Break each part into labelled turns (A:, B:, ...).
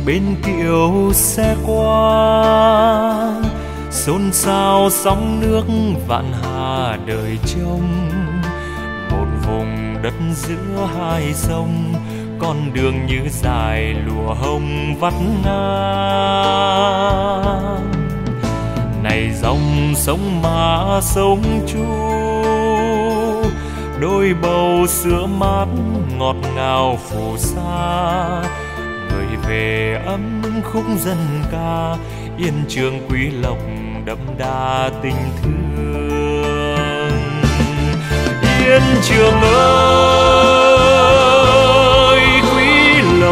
A: bên kiệu xe qua, xôn xao sóng nước vạn hà đời trông. Một vùng đất giữa hai sông, con đường như dài lụa hồng vắt ngang. Này dòng sông Mã sông Chu, đôi bầu sữa mát ngọt ngào phù sa. Người về ấm khúc dân ca, Yên Trường Quý Lộc đậm đà tình thương. Yên Trường ơi, Quý Lộc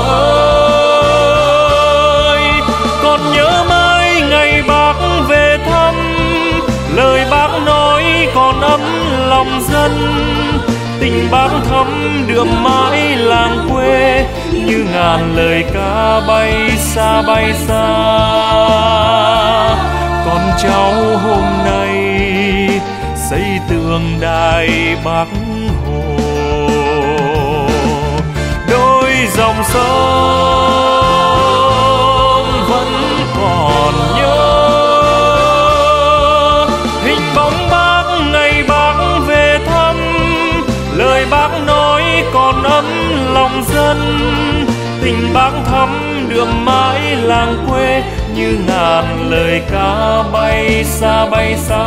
A: ơi, còn nhớ mãi ngày bác về thăm. Lời bác nói còn ấm lòng dân, tình bác thắm đượm mãi làng quê, như ngàn lời ca bay xa bay xa. Con cháu hôm nay xây tường đài Bác Hồ, đôi dòng sông vẫn còn nhớ hình bóng bác ngày bác về thăm. Lời bác nói còn ấm lòng dân, tình bác thắm đượm mãi làng quê, như ngàn lời ca bay xa bay xa.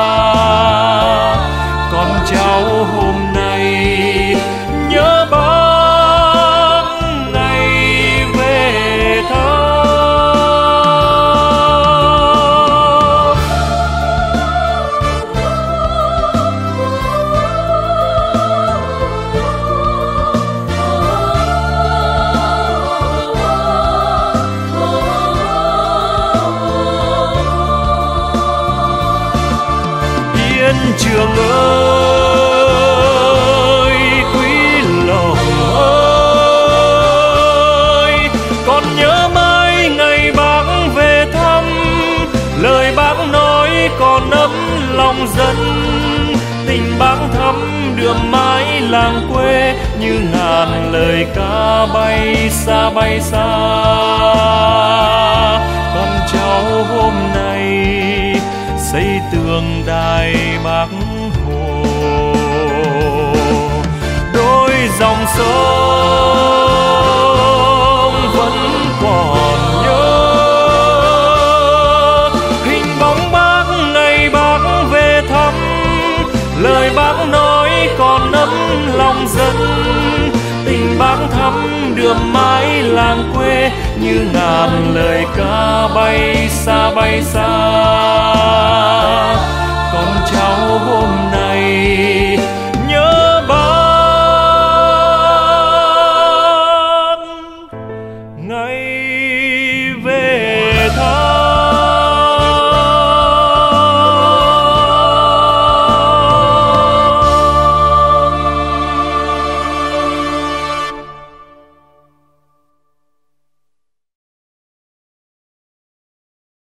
A: Con cháu hôm nay nhớ bác ngày về thăm. Yên Trường ơi, Quý Lộc ơi, còn nhớ mãi ngày bác về thăm. Lời bác nói còn ấm lòng dân, tình bác thắm đượm mãi làng quê, như ngàn lời ca bay xa bay xa. Con cháu hôm nay xây tường đài Bác Hồ, đôi dòng sông vẫn còn nhớ hình bóng bác ngày bác về thăm. Lời bác nói còn ấm lòng dân, tình bác thắm đượm mãi làng quê, như ngàn lời ca bay xa bay xa.